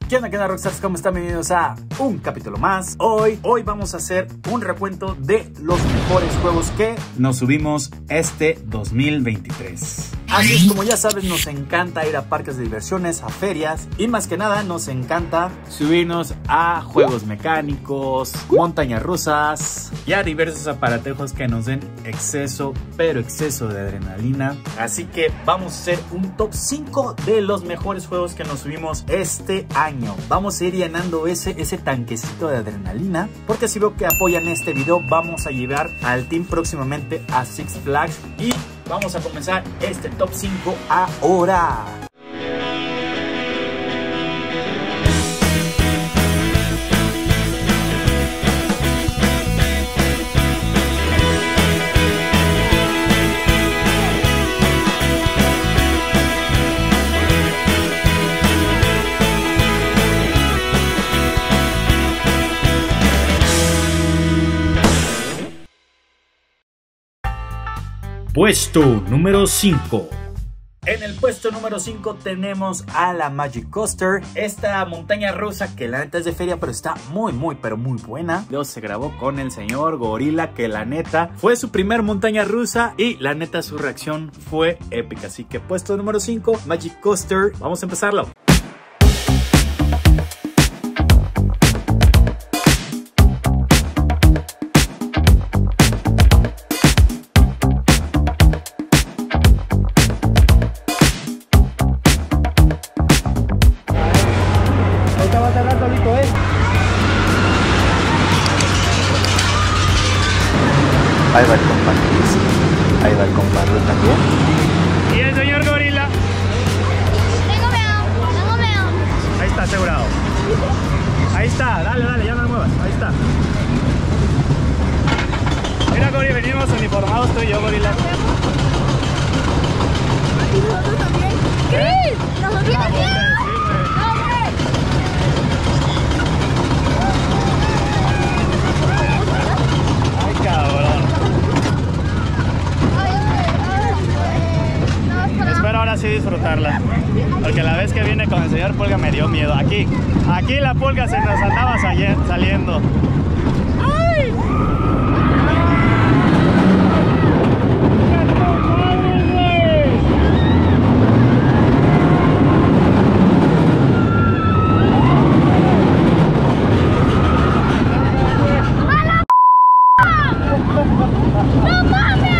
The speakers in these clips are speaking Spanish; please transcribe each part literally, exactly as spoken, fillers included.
¿Qué onda, qué onda, Rockstars? ¿Cómo están? Bienvenidos a un capítulo más. Hoy, hoy vamos a hacer un recuento de los mejores juegos que nos subimos este dos mil veintitrés. Así es, como ya sabes, nos encanta ir a parques de diversiones, a ferias y más que nada nos encanta subirnos a juegos mecánicos, montañas rusas y a diversos aparatejos que nos den exceso, pero exceso de adrenalina. Así que vamos a hacer un top cinco de los mejores juegos que nos subimos este año. Vamos a ir llenando ese, ese tanquecito de adrenalina, porque si veo que apoyan este video, vamos a llevar al team próximamente a Six Flags y vamos a comenzar este top cinco ahora. Puesto número cinco. En el puesto número cinco tenemos a la Magic Coaster, esta montaña rusa que la neta es de feria, pero está muy, muy, pero muy buena. Luego se grabó con el señor Gorila, que la neta fue su primer montaña rusa y la neta su reacción fue épica. Así que puesto número cinco, Magic Coaster. Vamos a empezarlo. Ahí va el compadre, ahí va el compadre también. ¿Y el señor Gorila? Tengo miedo, tengo miedo. Ahí está, asegurado. Ahí está, dale, dale, ya no me muevas. Ahí está. Mira, Gorila, venimos uniformados tú y yo, Gorila. ¿Y nosotros también? ¿Qué? ¿Nosotros también? Espero ahora sí disfrutarla, porque la vez que vine con el señor Pulga me dio miedo. Aquí, aquí la pulga se nos andaba saliendo. ¡Ay! ¡No mames!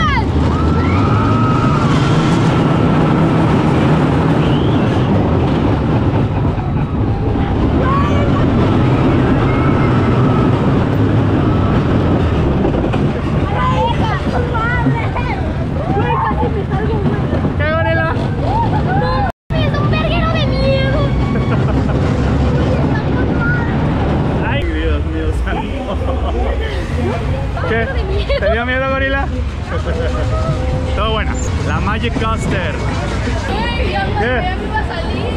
¿Qué, Gorila? ¡Es un verguero de miedo! Ay, Dios mío santo. ¿Qué? ¿Te dio miedo, Gorila? Todo bueno. La Magic Coaster. ¡Ey! Ya me ¿Qué? iba a salir,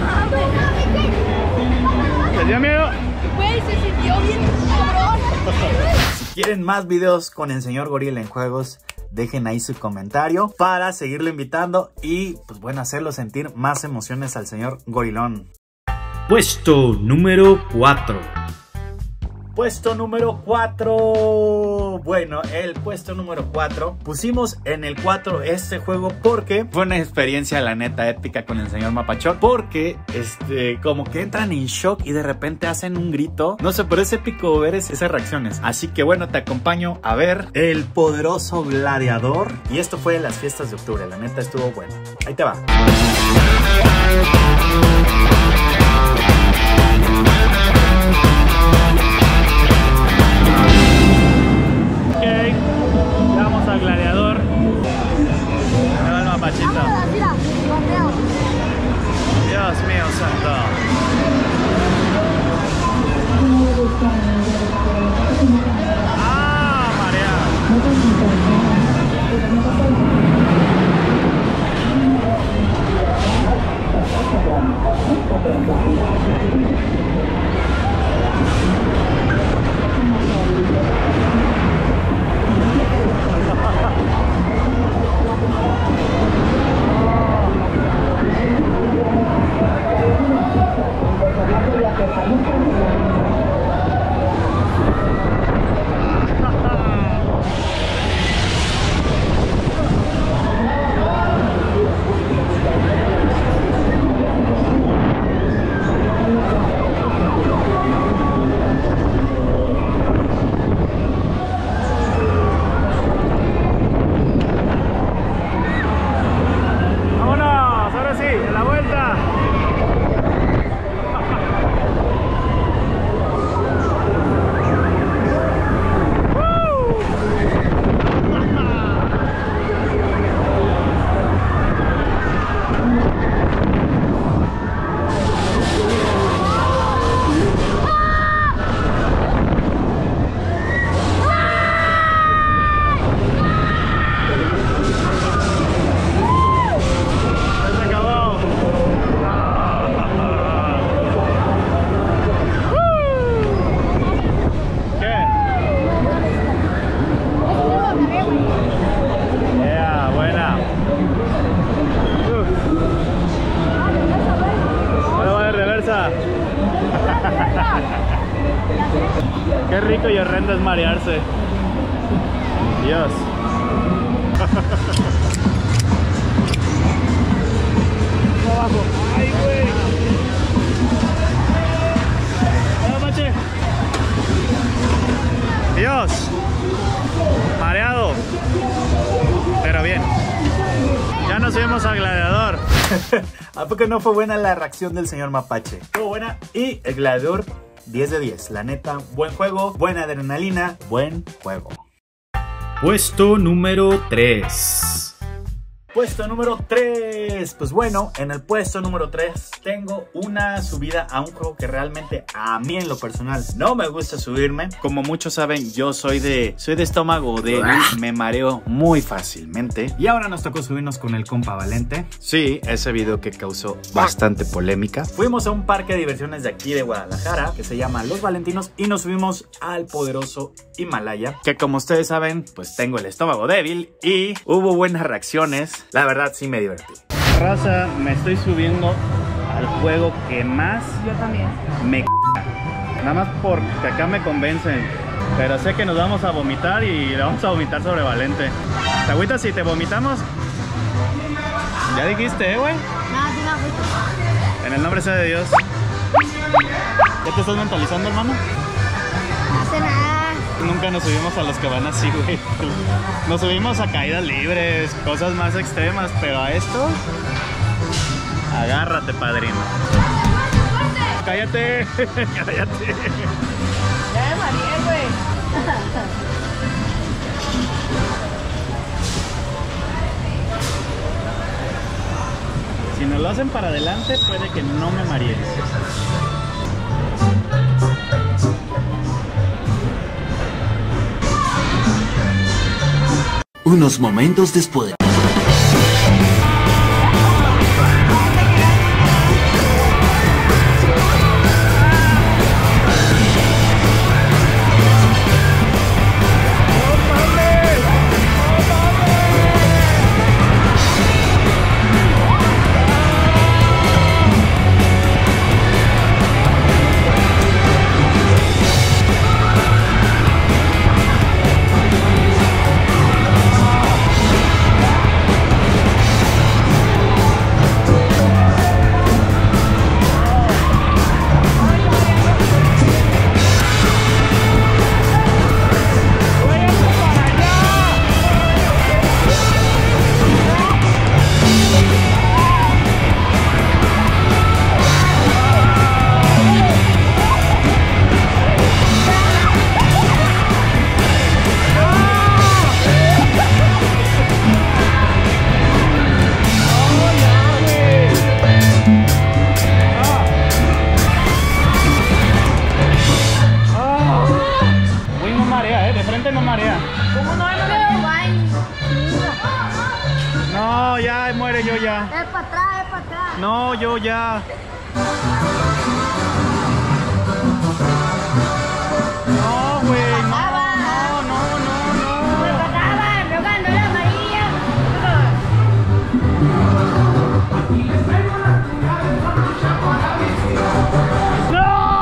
no mames. ¿Te dio miedo? Güey, se sintió bien cabrón. Si quieren más videos con el señor Gorila en juegos, dejen ahí su comentario para seguirlo invitando y pues bueno, hacerlo sentir más emociones al señor Gorilón. Puesto número cuatro. Puesto número cuatro. Bueno, el puesto número cuatro. Pusimos en el cuatro este juego porque fue una experiencia, la neta, épica con el señor Mapachón. Porque, este, como que entran en shock y de repente hacen un grito. No sé, pero es épico ver es, esas reacciones. Así que bueno, te acompaño a ver El Poderoso Gladiador. Y esto fue en las fiestas de octubre. La neta estuvo bueno. Ahí te va. Vamos al gladiador. Me va el mapachito. Dios mío santo. Ah, María. Qué rico y horrendo es marearse. Dios. Abajo. Ay, güey. ¡Hola, Pache! Dios. Mareado. Pero bien. Ya nos subimos al gladiador. ¿A poco no fue buena la reacción del señor Mapache? Fue buena. Y el gladiador, diez de diez. La neta, buen juego, buena adrenalina, buen juego. Puesto número tres. Puesto número tres. Pues bueno, en el puesto número tres tengo una subida a un juego que realmente a mí en lo personal no me gusta subirme. Como muchos saben, yo soy de soy de estómago débil, me mareo muy fácilmente. Y ahora nos tocó subirnos con el compa Valente. Sí, ese video que causó bastante polémica. Fuimos a un parque de diversiones de aquí de Guadalajara que se llama Los Valentinos y nos subimos al poderoso Himalaya, que como ustedes saben, pues tengo el estómago débil y hubo buenas reacciones. La verdad sí me divertí. Raza, me estoy subiendo al juego que más Yo también. me c***. Nada más porque acá me convencen. Pero sé que nos vamos a vomitar y le vamos a vomitar sobre Valente. ¿Te agüitas si te vomitamos? Ya dijiste, ¿eh, güey? No, sí, no, pues. En el nombre sea de Dios. ¿Ya te estás mentalizando, hermano? No hace nada. Nunca nos subimos a los que van así, güey. Nos subimos a caídas libres, cosas más extremas, pero a esto, agárrate, padrino. Cállate, cállate. Ya me mareé, güey. Si nos lo hacen para adelante, puede que no me marees. Unos momentos después. No marea. ¿Cómo no? No me guay. No, ya muere yo ya. Es para atrás, es para atrás. No, yo ya. No, güey, no, no, no, no, no. Me faltaba, me ganó la amarilla. ¡No!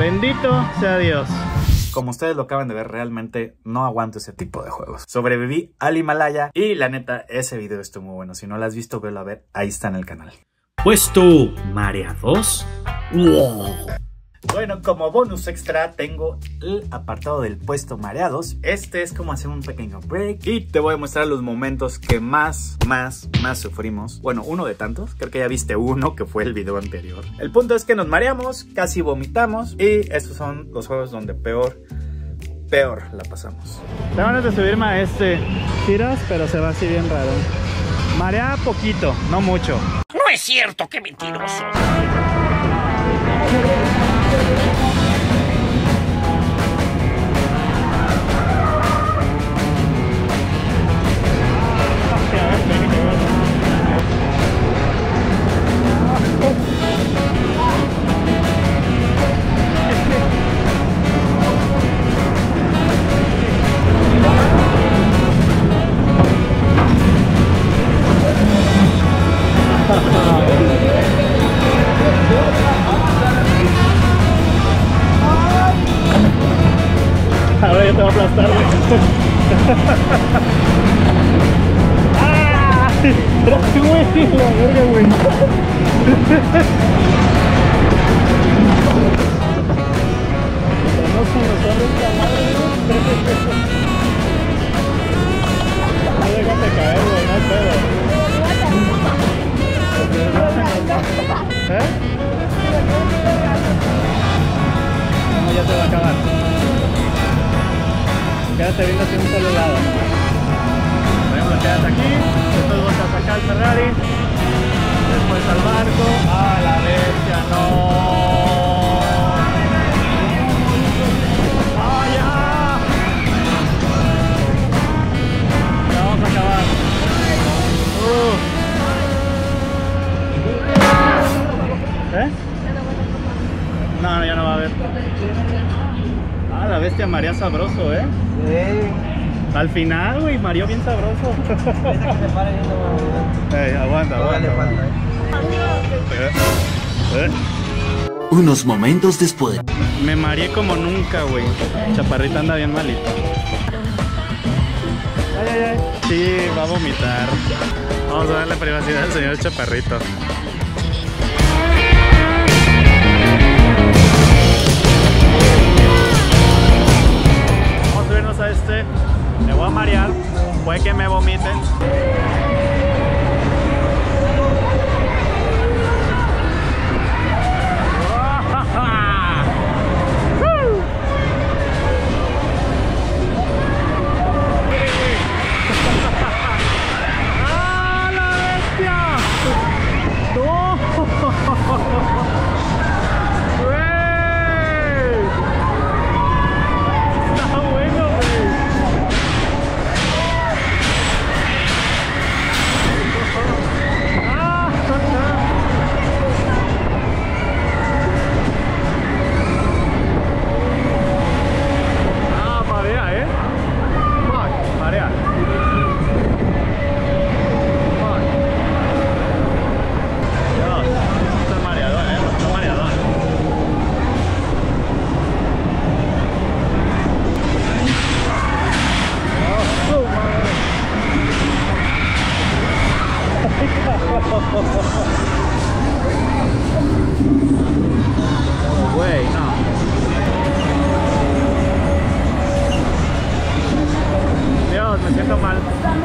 Bendito sea Dios. Como ustedes lo acaban de ver, realmente no aguanto ese tipo de juegos. Sobreviví al Himalaya y la neta, ese video estuvo muy bueno. Si no lo has visto, velo a ver, ahí está en el canal. Puesto mareados. Wow. Bueno, como bonus extra tengo el apartado del puesto mareados. Este es como hacer un pequeño break y te voy a mostrar los momentos que más, más, más sufrimos. Bueno, uno de tantos, creo que ya viste uno que fue el video anterior. El punto es que nos mareamos, casi vomitamos y estos son los juegos donde peor, peor la pasamos. Tengo ganas de subirme a este. Tiras, pero se va así bien raro. Marea poquito, no mucho. No es cierto, qué mentiroso. Ahora ya te va a aplastar, güey. ¡Ah! ¡Güey! La verga, güey. No se nos abre esta madre, güey. No déjate caer, güey, no hay pedo. ¿Eh? No, ya se va a acabar. Quédate viendo hacia un solo lado. Por ejemplo, quédate aquí, después vas a sacar el Ferrari, después al barco, a la bestia, no. ¡Ah, ya! Ya vamos a acabar. Uh. ¿Eh? No, no, ya no va a haber. Ah, la bestia María sabroso, ¿eh? Sí. Al final, güey, Mario bien sabroso. Ey, aguanta, aguanta. aguanta. ¿Eh? ¿Eh? Unos momentos después. Me mareé como nunca, güey. Chaparrita anda bien malito. Ay, ay, ay. Sí, va a vomitar. Vamos a darle privacidad al señor Chaparrito. A este, me voy a marear, puede que me vomiten. ¡Ah, la bestia! ¡No! Güey, no. Dios, me siento mal.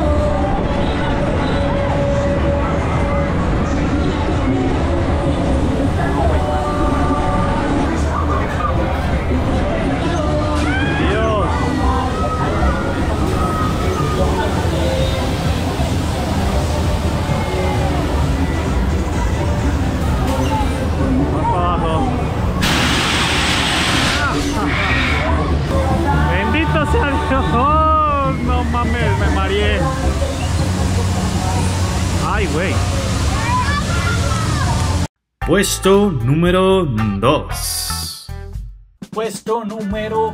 Dios. Más para abajo. Bendito sea Dios. Oh, no mames, me mareé. Ay, güey. Puesto número dos. Puesto número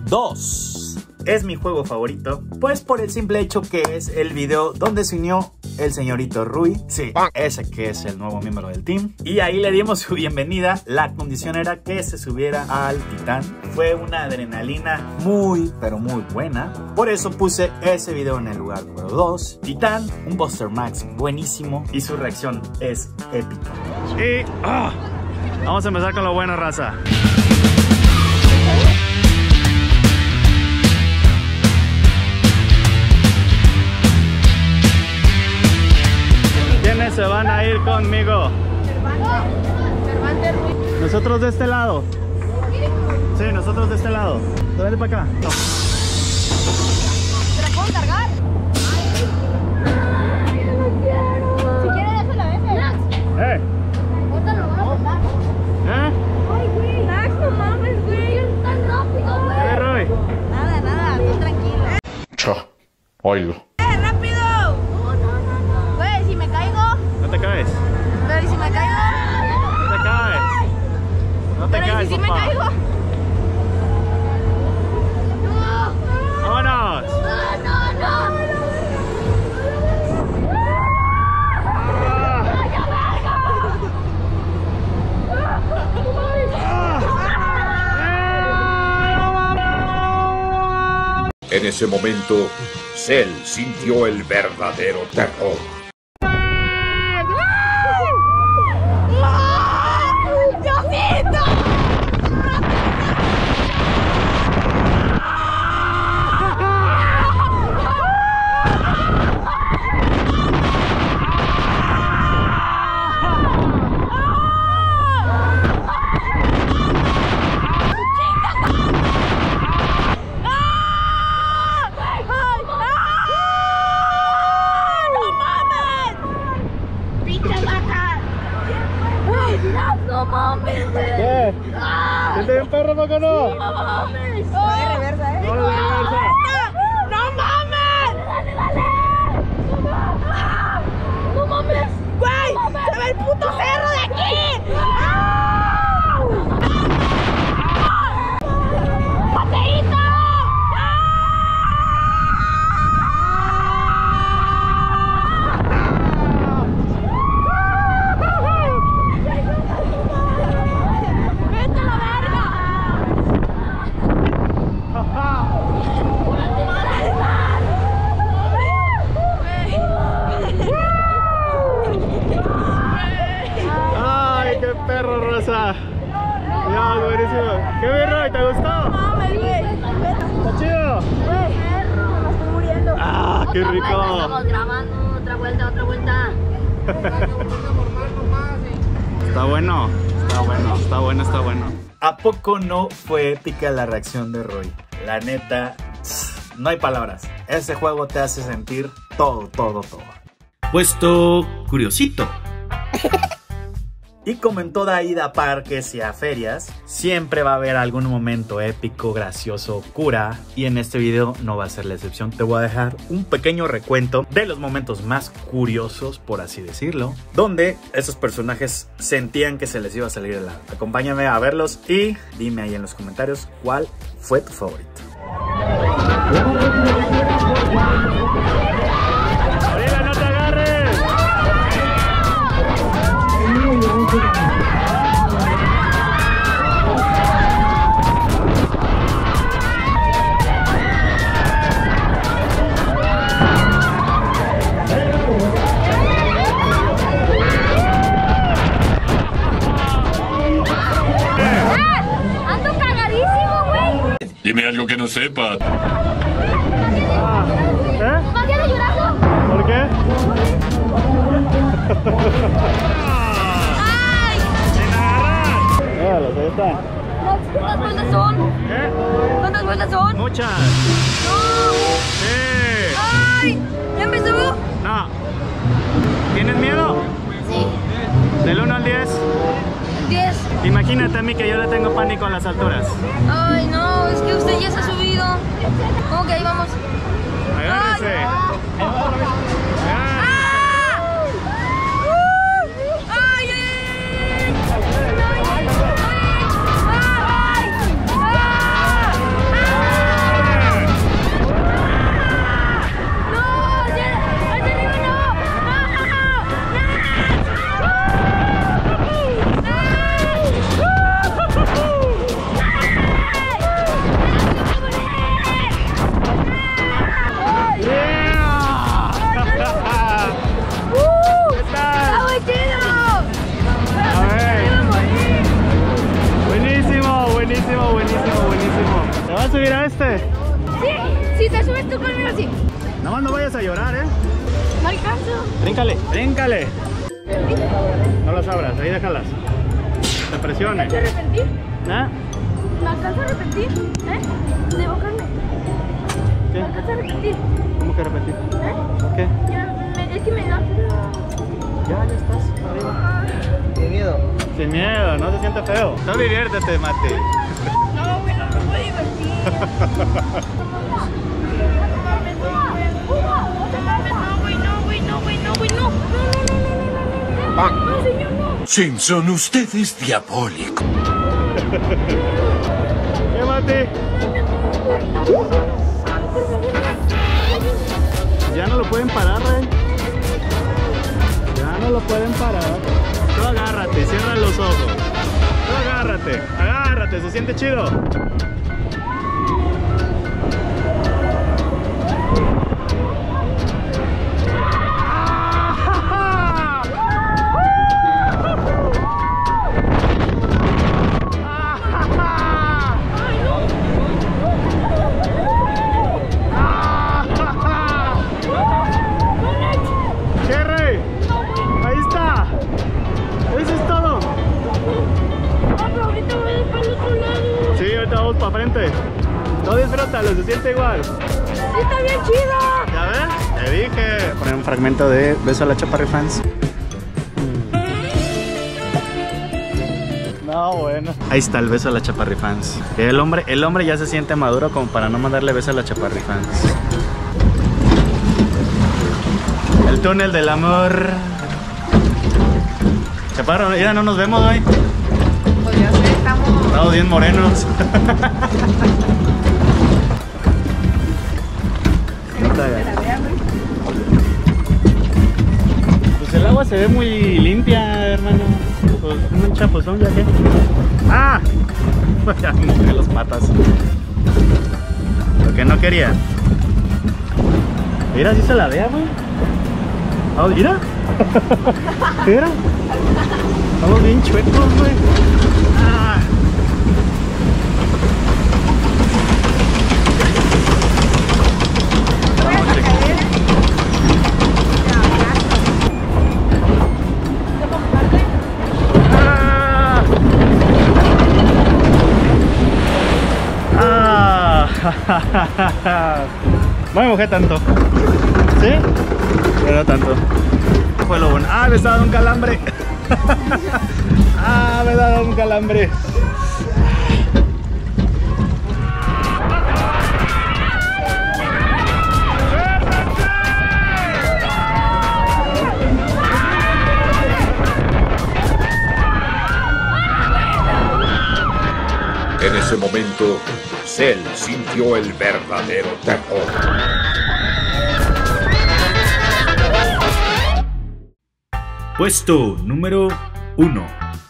dos. Es mi juego favorito, pues por el simple hecho que es el video donde se unió el señorito Rui. Sí, ese que es el nuevo miembro del team. Y ahí le dimos su bienvenida. La condición era que se subiera al Titán. Fue una adrenalina muy, pero muy buena. Por eso puse ese video en el lugar número dos. Titán, un Buster Max buenísimo. Y su reacción es épica. Y oh, vamos a empezar con lo bueno, raza. ¿Quiénes se van a ir conmigo? Nosotros de este lado. Sí, nosotros de este lado. Dale para acá. No. ¿Te la puedo cargar? Ay, no quiero. Si quieres, déjala a veces. ¡Eh! Ahorita lo vamos a dar. ¿Eh? Ay, güey. Max, no mames, güey. Es tan rápido, güey. ¿Qué, Roy? Nada, nada, tú tranquilo. Cha, oílo. ¡Eh, rápido! No, no, no, no. Güey, si me caigo. No te caes. Pero ¿y si me caigo? No te caes. No te Pero ¿y caes, si sí me papá. caigo? No. ¡Vámonos! No, no, no. En ese momento, Cell sintió el verdadero terror. ¡Diosito! No mames, güey. ¿Qué? ¿Siente bien perro, poco no? No mames. No, de reversa, eh. No, de reversa. No mames. Dale, dale. No mames. Güey, se ve el puto cerro de aquí. ¡Pateíto! ¡Vete a la verga! ¡Ay, qué perro, Rosa! Ya, buenísimo. ¿Qué bien, Roy? ¿Te gustó? Mames, güey. ¿Está chido? Güey, perro, me estoy muriendo. ¡Ah, qué rico! Estamos grabando, otra vuelta, otra vuelta. Está bueno, está bueno, está bueno, está bueno. ¿A poco no fue épica la reacción de Roy? La neta, no hay palabras. Ese juego te hace sentir todo, todo, todo. Puesto curiosito. Y como en toda ida a parques y a ferias, siempre va a haber algún momento épico, gracioso, cura. Y en este video no va a ser la excepción. Te voy a dejar un pequeño recuento de los momentos más curiosos, por así decirlo, donde esos personajes sentían que se les iba a salir el alma. Acompáñame a verlos y dime ahí en los comentarios cuál fue tu favorito. ¡Arriba, no te agarres! ¡Ando cagadísimo, güey! Dime algo que no sepa. ¿Eh? ¿Vas a llorando? ¿Por qué? ¡Ay! ¡Sin agarrar! Míralo, ahí está. ¿Cuántas vueltas son? ¿Eh? ¿Cuántas vueltas son? Muchas. ¡No! Sí. ¡Ay! ¿Ya empezó? No. ¿Tienes miedo? Sí. Del uno al diez. diez. Imagínate a mí que yo le tengo pánico a las alturas. Ay, no, es que usted ya se ha subido. ¿Cómo que ahí vamos? Agárrese. ¡Ah! ¡Uh! ¡Ay, ay, ay! ¡Ay, ay, ay! ¡Ay! ¡Ah! ¡Ah! ¡No! ¡Hacia hacia arriba no! subir a este? Sí, si te subes tú conmigo, sí. Nada más no vayas a llorar, ¿eh? No alcanzo. Bríncale, bríncale. No las abras, ahí déjalas. Te presione. ¿Me alcanzo a arrepentir? ¿Ah? ¿Me alcanzo a arrepentir? ¿Eh? De bocarme. ¿Qué? ¿Me alcanzo a arrepentir? ¿Cómo que repetir? ¿Eh? ¿Qué? Ya, me, es que me da... Ya, ya estás arriba. Sin miedo. Sin miedo, no se siente feo. No, diviértete, Mati. No, güey, no me puedo divertir. No, güey, no, güey, no, güey, no, güey, no. No, no, no, no, no, no, no, señor, no. Simpson, usted es diabólico. ¿Qué, Mati? Ya no lo pueden parar, Rey. Ya no lo pueden parar. Tú agárrate, cierra los ojos. Tú agárrate, agárrate, se siente chido. Para frente, no disfrútalo, se siente igual. Sí, está bien chido. ¿Ya ves? Te dije. Poner un fragmento de Beso a la Chaparri Fans. No, bueno. Ahí está el Beso a la Chaparri Fans. El hombre, el hombre ya se siente maduro como para no mandarle beso a la Chaparri Fans. El túnel del amor. Chaparro, mira, no nos vemos hoy. Pues ya sé, estamos... Estamos bien morenos. Pues el agua se ve muy limpia, hermano. Pues un chapuzón, ya que. ¡Ah! Ya me mojé las patas. Lo que no quería. Mira, si se la vea, güey. Oh, mira. Mira. Estamos bien chuecos, güey. Ah. No me mojé tanto. ¿Sí? Pero no tanto. Fue lo bueno. Ah, me estaba dando un calambre. Ah, me estaba dando un calambre. En ese momento, Cell sintió el verdadero terror. Puesto número uno.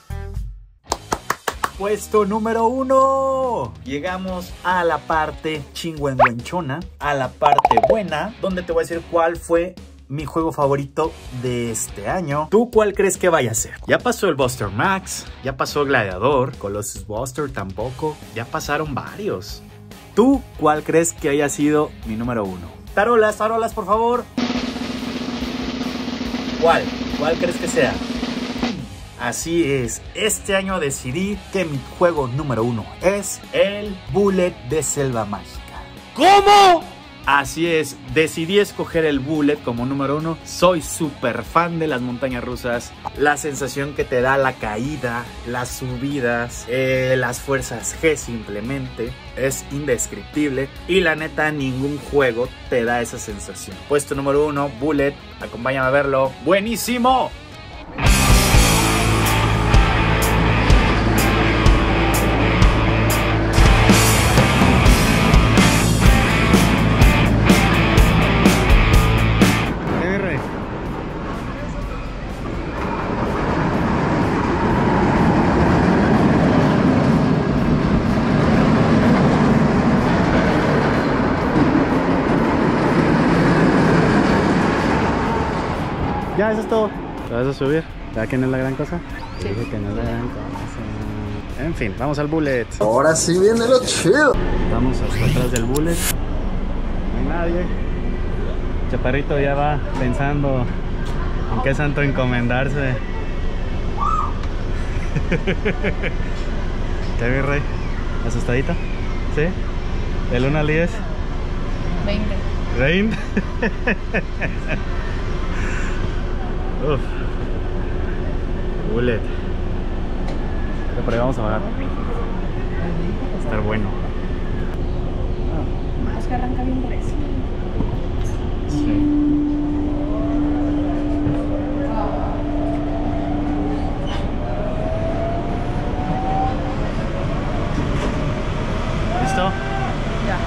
Puesto número uno. Llegamos a la parte chingüengüenchona, a la parte buena, donde te voy a decir cuál fue mi juego favorito de este año. ¿Tú cuál crees que vaya a ser? Ya pasó el Buster Max, ya pasó Gladiador, Colossus Buster tampoco, ya pasaron varios. ¿Tú cuál crees que haya sido mi número uno? Tarolas, tarolas, por favor. ¿Cuál? ¿Cuál crees que sea? Así es, este año decidí que mi juego número uno es el Bullet de Selva Mágica. ¿Cómo? Así es, decidí escoger el Bullet como número uno. Soy súper fan de las montañas rusas. La sensación que te da la caída, las subidas, eh, las fuerzas G simplemente, es indescriptible. Y la neta, ningún juego te da esa sensación. Puesto número uno, Bullet, acompáñame a verlo. ¡Buenísimo! Ya, eso es todo. ¿Te vas a subir? ¿Ya que no es la gran cosa? Sí. Dije que no es la gran cosa. En fin, vamos al Bullet. Ahora sí viene lo chido. Estamos hasta atrás del Bullet. No hay nadie. Chaparrito ya va pensando en qué santo encomendarse. ¿Qué, mi rey? ¿Asustadito? ¿Sí? ¿Del uno al diez? veinte. ¿veinte? Uf. Bullet. Por ahí vamos a bajar. Va a estar bueno. Es que arranca bien recio. Sí. ¿Listo? Ya.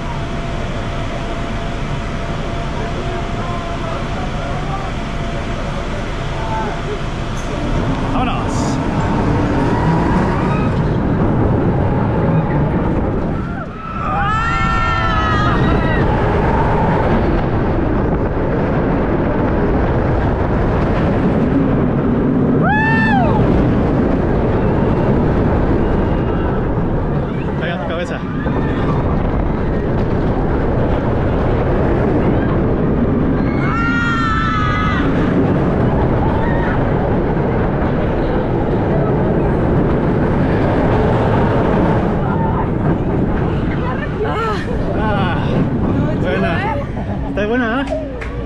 ¡Vámonos! Pega tu cabeza. Ah, buena. Está buena, ¿eh?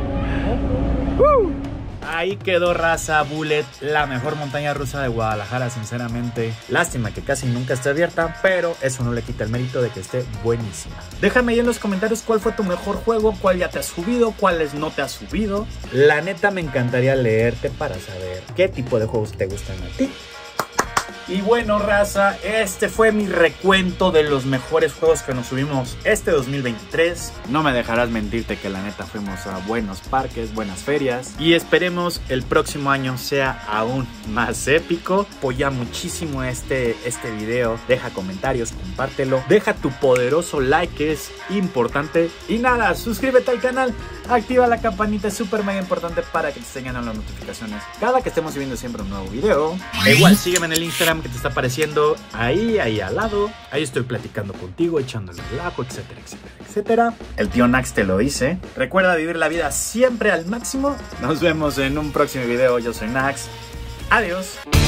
Ahí quedó, raza. Bullet, la mejor montaña rusa de Guadalajara, sinceramente. Lástima que casi nunca esté abierta, pero eso no le quita el mérito de que esté buenísima. Déjame ahí en los comentarios cuál fue tu mejor juego, cuál ya te has subido, cuáles no te has subido. La neta me encantaría leerte para saber qué tipo de juegos te gustan a ti. Y bueno, raza, este fue mi recuento de los mejores juegos que nos subimos este dos mil veintitrés. No me dejarás mentirte que la neta fuimos a buenos parques, buenas ferias. Y esperemos el próximo año sea aún más épico. Apoya muchísimo este, este video. Deja comentarios, compártelo. Deja tu poderoso like, que es importante. Y nada, suscríbete al canal. Activa la campanita, es súper mega importante para que te estén llegando las notificaciones cada que estemos subiendo siempre un nuevo video. E igual, sígueme en el Instagram que te está apareciendo ahí, ahí al lado. Ahí estoy platicando contigo, echándole relajo, etcétera, etcétera, etcétera. El tío Nax te lo dice. Recuerda vivir la vida siempre al máximo. Nos vemos en un próximo video. Yo soy Nax. Adiós.